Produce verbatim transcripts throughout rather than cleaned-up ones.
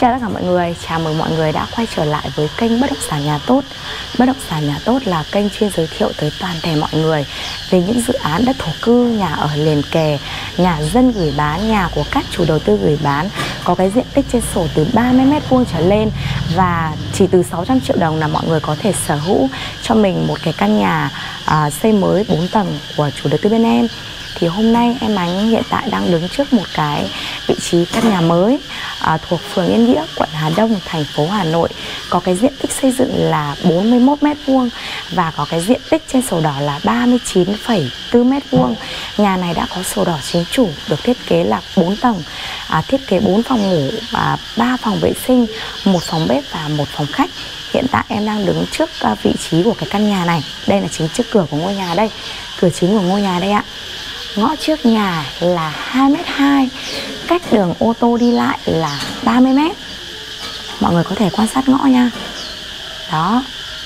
Chào tất cả mọi người, chào mừng mọi người đã quay trở lại với kênh Bất động sản nhà tốt. Bất động sản nhà tốt là kênh chuyên giới thiệu tới toàn thể mọi người về những dự án đất thổ cư, nhà ở liền kề, nhà dân gửi bán, nhà của các chủ đầu tư gửi bán có cái diện tích trên sổ từ ba mươi mét vuông trở lên, và chỉ từ sáu trăm triệu đồng là mọi người có thể sở hữu cho mình một cái căn nhà à, xây mới bốn tầng của chủ đầu tư bên em. Thì hôm nay em Ánh hiện tại đang đứng trước một cái vị trí căn nhà mới à, thuộc phường Yên Nghĩa, quận Hà Đông, thành phố Hà Nội. Có cái diện tích xây dựng là bốn mươi mốt mét vuông và có cái diện tích trên sổ đỏ là ba mươi chín phẩy bốn mét vuông. Nhà này đã có sổ đỏ chính chủ, được thiết kế là bốn tầng, à, thiết kế bốn phòng ngủ, à, ba phòng vệ sinh, một phòng bếp và một phòng khách. Hiện tại em đang đứng trước uh, vị trí của cái căn nhà này. Đây là chính trước cửa của ngôi nhà đây, cửa chính của ngôi nhà đây ạ. Ngõ trước nhà là hai mét hai, cách đường ô tô đi lại là ba mươi mét. Mọi người có thể quan sát ngõ nha. Đó.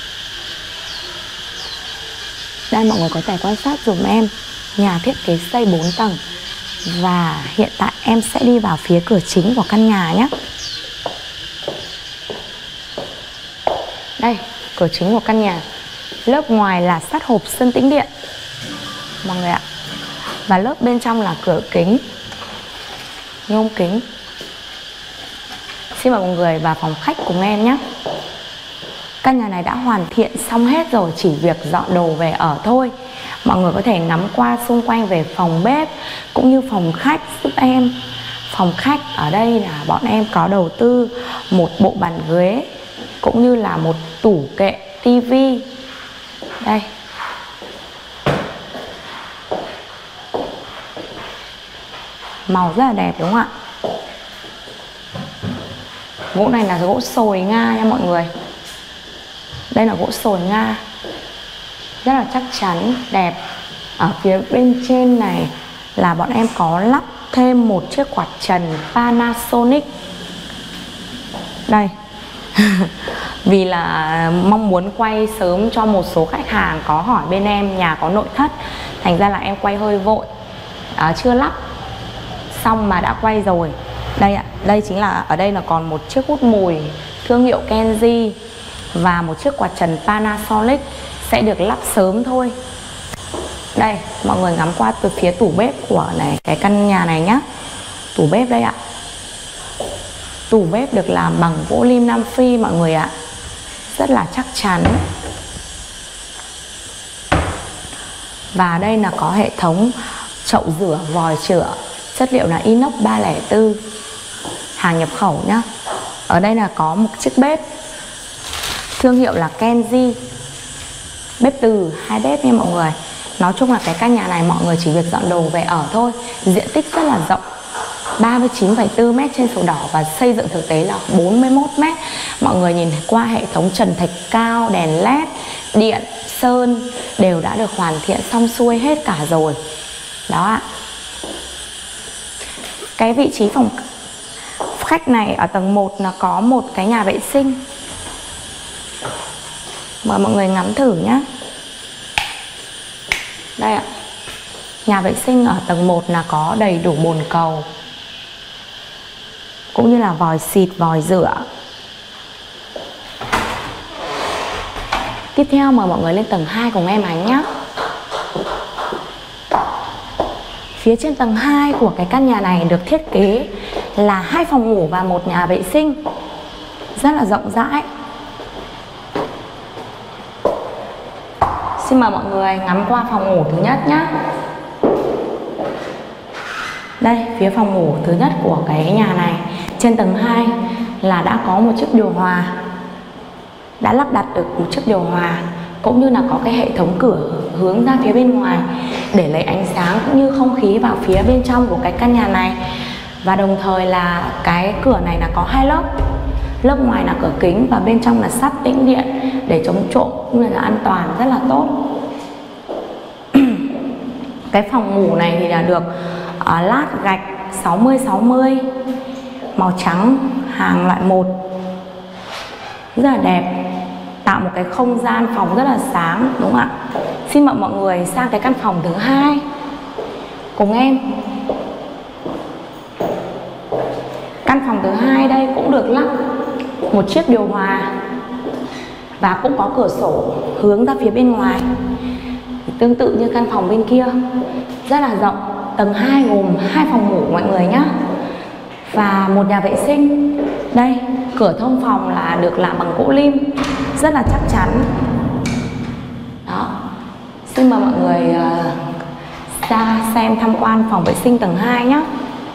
Đây, mọi người có thể quan sát dùm em. Nhà thiết kế xây bốn tầng. Và hiện tại em sẽ đi vào phía cửa chính của căn nhà nhé. Đây, cửa chính của căn nhà. Lớp ngoài là sắt hộp sơn tĩnh điện, mọi người ạ. Và lớp bên trong là cửa kính, nhôm kính. Xin mời mọi người vào phòng khách cùng em nhé. Căn nhà này đã hoàn thiện xong hết rồi, chỉ việc dọn đồ về ở thôi. Mọi người có thể ngắm qua xung quanh về phòng bếp cũng như phòng khách giúp em. Phòng khách ở đây là bọn em có đầu tư một bộ bàn ghế cũng như là một tủ kệ tivi. Đây. Màu rất là đẹp đúng không ạ? Gỗ này là gỗ sồi Nga nha mọi người. Đây là gỗ sồi Nga, rất là chắc chắn, đẹp. Ở phía bên trên này là bọn em có lắp thêm một chiếc quạt trần Panasonic. Đây. Vì là mong muốn quay sớm cho một số khách hàng có hỏi bên em nhà có nội thất, thành ra là em quay hơi vội, à, chưa lắp xong mà đã quay rồi. Đây ạ, đây chính là, ở đây là còn một chiếc hút mùi thương hiệu Kenji và một chiếc quạt trần Panasonic sẽ được lắp sớm thôi. Đây, mọi người ngắm qua từ phía tủ bếp của này cái căn nhà này nhá. Tủ bếp đây ạ. Tủ bếp được làm bằng gỗ lim Nam Phi mọi người ạ. Rất là chắc chắn. Và đây là có hệ thống chậu rửa, vòi chữa, chất liệu là inox ba không bốn, hàng nhập khẩu nhá. Ở đây là có một chiếc bếp thương hiệu là Kenji, bếp từ, hai bếp nha mọi người. Nói chung là cái căn nhà này mọi người chỉ việc dọn đồ về ở thôi. Diện tích rất là rộng, ba mươi chín phẩy bốn mét trên sổ đỏ và xây dựng thực tế là bốn mươi mốt mét. Mọi người nhìn qua hệ thống trần thạch cao, đèn led, điện, sơn đều đã được hoàn thiện xong xuôi hết cả rồi. Đó ạ. Cái vị trí phòng khách này ở tầng một là có một cái nhà vệ sinh. Mời mọi người ngắm thử nhé. Đây ạ. Nhà vệ sinh ở tầng một là có đầy đủ bồn cầu cũng như là vòi xịt, vòi rửa. Tiếp theo mời mọi người lên tầng hai cùng em Ánh nhé. Phía trên tầng hai của cái căn nhà này được thiết kế là hai phòng ngủ và một nhà vệ sinh, rất là rộng rãi. Xin mời mọi người ngắm qua phòng ngủ thứ nhất nhé. Đây, phía phòng ngủ thứ nhất của cái nhà này, trên tầng hai là đã có một chiếc điều hòa, đã lắp đặt được một chiếc điều hòa cũng như là có cái hệ thống cửa hướng ra phía bên ngoài để lấy ánh sáng cũng như không khí vào phía bên trong của cái căn nhà này. Và đồng thời là cái cửa này là có hai lớp, lớp ngoài là cửa kính và bên trong là sắt tĩnh điện để chống trộm cũng như là an toàn, rất là tốt. Cái phòng ngủ này thì là được uh, lát gạch sáu mươi sáu mươi màu trắng, hàng loại một, rất là đẹp, tạo một cái không gian phòng rất là sáng đúng không ạ? Xin mời mọi người sang cái căn phòng thứ hai cùng em. Căn phòng thứ hai đây cũng được lắp một chiếc điều hòa và cũng có cửa sổ hướng ra phía bên ngoài. Tương tự như căn phòng bên kia, rất là rộng. Tầng hai gồm hai phòng ngủ mọi người nhé, và một nhà vệ sinh. Đây, cửa thông phòng là được làm bằng gỗ lim, rất là chắc chắn. Đó, xin mời mọi người uh, ra xem tham quan phòng vệ sinh tầng hai nhé.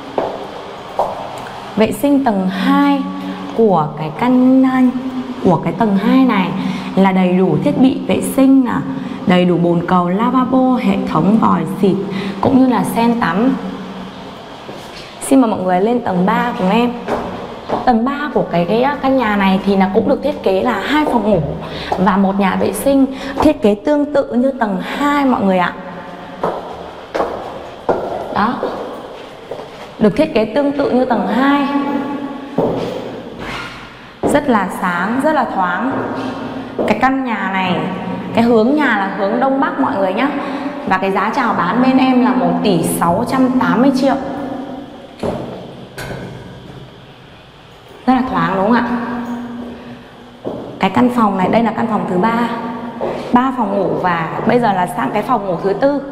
Vệ sinh tầng hai của cái căn của cái tầng hai này là đầy đủ thiết bị vệ sinh là đầy đủ bồn cầu, lavabo, hệ thống vòi xịt cũng như là sen tắm. Xin mời mọi người lên tầng ba cùng em. Tầng ba của cái, cái căn nhà này thì là cũng được thiết kế là hai phòng ngủ và một nhà vệ sinh, thiết kế tương tự như tầng hai mọi người ạ. Đó, được thiết kế tương tự như tầng hai, rất là sáng, rất là thoáng. Cái căn nhà này, cái hướng nhà là hướng đông bắc mọi người nhé. Và cái giá chào bán bên em là một tỷ sáu trăm tám mươi triệu. Rất là thoáng đúng không ạ? Cái căn phòng này, đây là căn phòng thứ ba, ba phòng ngủ và bây giờ là sang cái phòng ngủ thứ tư.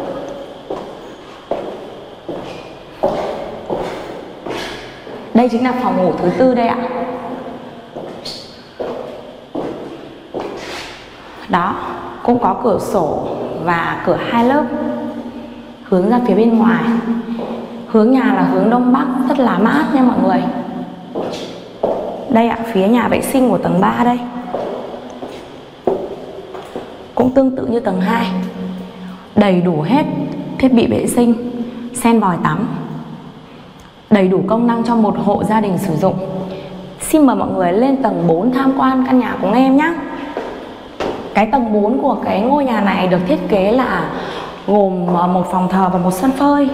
Đây chính là phòng ngủ thứ tư đây ạ. Đó, cũng có cửa sổ và cửa hai lớp hướng ra phía bên ngoài. Hướng nhà là hướng đông bắc, rất là mát nha mọi người. Đây ạ, phía nhà vệ sinh của tầng ba đây cũng tương tự như tầng hai, đầy đủ hết thiết bị vệ sinh, sen vòi tắm, đầy đủ công năng cho một hộ gia đình sử dụng. Xin mời mọi người lên tầng bốn tham quan căn nhà của em nhé. Cái tầng bốn của cái ngôi nhà này được thiết kế là gồm một phòng thờ và một sân phơi.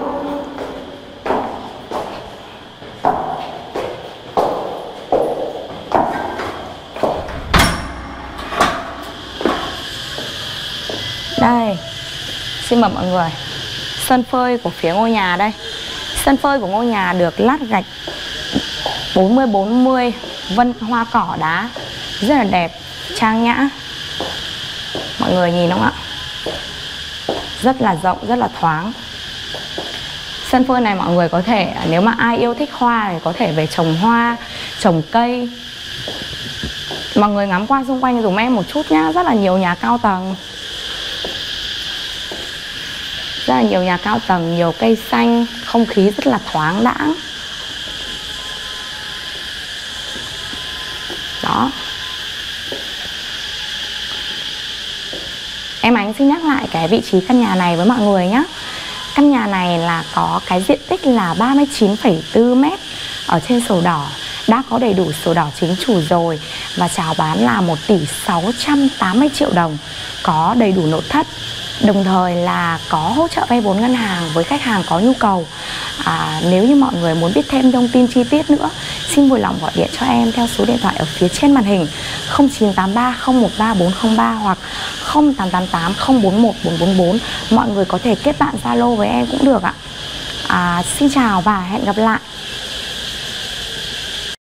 Đây, xin mời mọi người, sân phơi của phía ngôi nhà đây. Sân phơi của ngôi nhà được lát gạch bốn mươi bốn mươi, vân hoa cỏ đá, rất là đẹp, trang nhã. Mọi người nhìn không ạ? Rất là rộng, rất là thoáng. Sân phơi này mọi người có thể, nếu mà ai yêu thích hoa thì có thể về trồng hoa, trồng cây. Mọi người ngắm qua xung quanh dùm em một chút nhá. Rất là nhiều nhà cao tầng, rất là nhiều nhà cao tầng, nhiều cây xanh, không khí rất là thoáng đãng. Đó. Em Ánh xin nhắc lại cái vị trí căn nhà này với mọi người nhé. Căn nhà này là có cái diện tích là ba mươi chín phẩy bốn mét ở trên sổ đỏ. Đã có đầy đủ sổ đỏ chính chủ rồi. Và chào bán là một tỷ sáu trăm tám mươi triệu đồng. Có đầy đủ nội thất. Đồng thời là có hỗ trợ vay vốn ngân hàng với khách hàng có nhu cầu. à, Nếu như mọi người muốn biết thêm thông tin chi tiết nữa, xin vui lòng gọi điện cho em theo số điện thoại ở phía trên màn hình không chín tám ba không một ba bốn không ba hoặc không tám tám tám không bốn một bốn bốn bốn. Mọi người có thể kết bạn Zalo với em cũng được ạ. à, Xin chào và hẹn gặp lại.